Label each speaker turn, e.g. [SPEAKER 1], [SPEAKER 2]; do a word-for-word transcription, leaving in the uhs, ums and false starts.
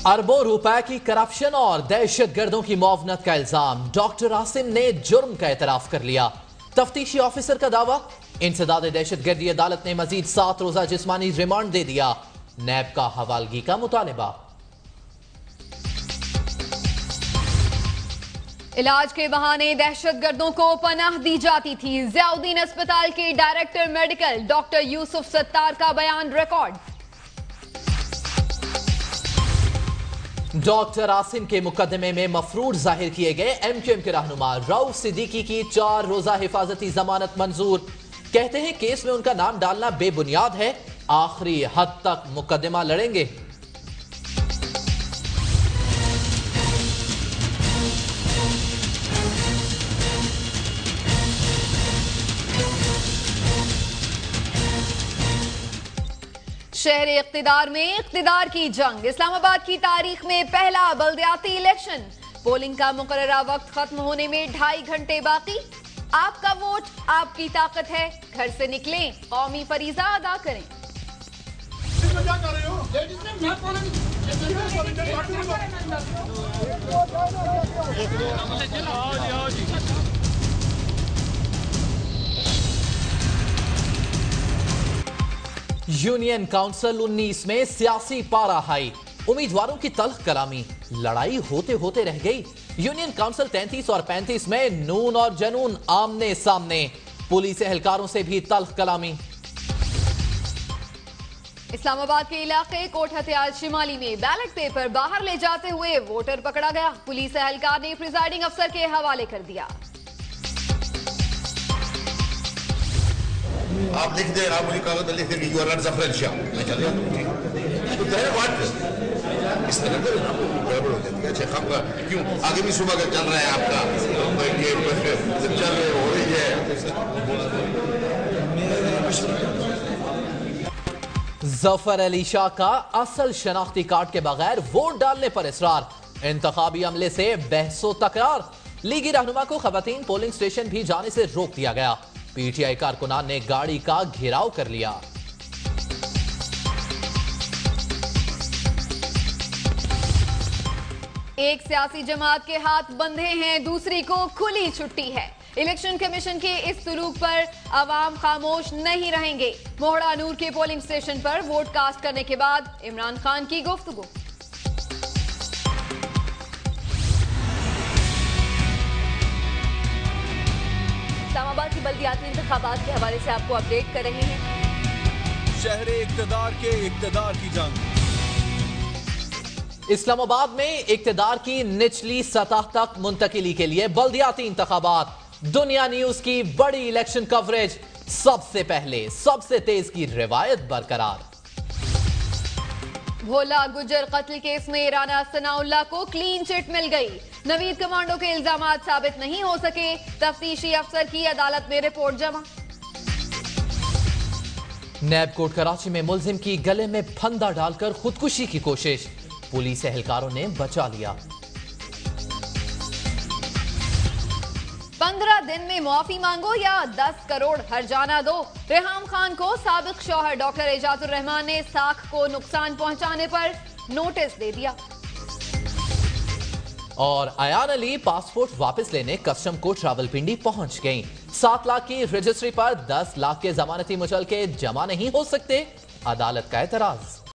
[SPEAKER 1] अरबों रुपए की करप्शन और दहशत गर्दों की मुआवनत का इल्जाम। डॉक्टर आसिम ने जुर्म का एतराफ कर लिया। तफ्तीशी ऑफिसर का दावा, इंसदाद दहशत गर्दी अदालत ने मजीद सात रोजा जिस्मानी रिमांड दे दिया। नैब का हवालगी का मुतालबा।
[SPEAKER 2] इलाज के बहाने दहशत गर्दों को पनाह दी जाती थी। ज़ियाउद्दीन अस्पताल के director medical doctor Yusuf Sattar का बयान रिकॉर्ड।
[SPEAKER 1] डॉक्टर आसिम के मुकदमे में मफरूर जाहिर किए गए एमक्यूएम के रहनुमा रऊफ सिद्दीकी की चार रोजा हिफाजती जमानत मंजूर। कहते हैं केस में उनका नाम डालना बेबुनियाद है, आखिरी हद तक मुकदमा लड़ेंगे।
[SPEAKER 2] शहर इख्तिदार में इख्तिदार की जंग। इस्लामाबाद की तारीख में पहला बल्दियाती इलेक्शन। पोलिंग का मुकर्ररा वक्त खत्म होने में ढाई घंटे बाकी। आपका वोट आपकी ताकत है, घर से निकलें, कौमी फरीजा अदा करें।
[SPEAKER 1] यूनियन काउंसिल उन्नीस में सियासी पारा हाई। उम्मीदवारों की तल्ख कलामी, लड़ाई होते होते रह गई। यूनियन काउंसिल तैंतीस और पैंतीस में नून और जनून आमने सामने। पुलिस एहलकारों से भी तल्ख कलामी।
[SPEAKER 2] इस्लामाबाद के इलाके कोट हथियार शिमाली में बैलेट पेपर बाहर ले जाते हुए वोटर पकड़ा गया। पुलिस एहलकार ने प्रिजाइडिंग अफसर के हवाले कर दिया।
[SPEAKER 3] आप लिख दे, आप मुझे कागज लिख देंगे, you are not Zafar Shah, मैं चल जाता तो तेरे बात इस तरह से गड़बड़ हो जाती है। अच्छा आपका क्यों आगे भी सुबह का चल रहा है आपका, ये चल रहे हो रही है।
[SPEAKER 1] जफर अली शाह का असल शनाख्ती कार्ड के बगैर वोट डालने पर इसरार। इंतखाबी अमले से बहसो तकरार। लीगी रहनुमा को खवातीन पोलिंग स्टेशन भी जाने से रोक दिया गया। पीटीआई कारकुनान ने गाड़ी का घेराव कर लिया।
[SPEAKER 2] एक सियासी जमात के हाथ बंधे हैं, दूसरी को खुली छुट्टी है। इलेक्शन कमीशन के इस सुलूक पर अवाम खामोश नहीं रहेंगे। मोहड़ा नूर के पोलिंग स्टेशन पर वोट कास्ट करने के बाद इमरान खान की गुफ्तगू। इस्लामाबाद की बल्दियाती इंतखाबात के हवाले से आपको अपडेट कर रहे हैं।
[SPEAKER 4] शहरे इक्तदार के इक्तदार की जंग।
[SPEAKER 1] इस्लामाबाद में इक्तदार की निचली सतह तक मुंतकिली के लिए बल्दियाती इंतखाबात। दुनिया न्यूज की बड़ी इलेक्शन कवरेज। सबसे पहले सबसे तेज की रिवायत बरकरार।
[SPEAKER 2] भोला गुजर कत्ल केस में राना सनाउल्लाह को क्लीन चिट मिल गई। नवीद कमांडो के इल्जामात साबित नहीं हो सके। तफ्तीशी अफसर की अदालत में रिपोर्ट जमा।
[SPEAKER 1] नैब कोर्ट कराची में मुलजिम की गले में फंदा डालकर खुदकुशी की कोशिश। पुलिस एहलकारों ने बचा लिया।
[SPEAKER 2] पंद्रह दिन में मुआफी मांगो या दस करोड़ हर्जाना दो। रेहाम खान को साबिक शौहर डॉक्टर एजाजुर रहमान ने साख को नुकसान पहुंचाने पर नोटिस दे दिया।
[SPEAKER 1] और अयान अली पासपोर्ट वापस लेने कस्टम कोर्ट रावलपिंडी पहुंच गईं। सात लाख की रजिस्ट्री पर दस लाख के जमानती मुचलके जमा नहीं हो सकते। अदालत का एतराज।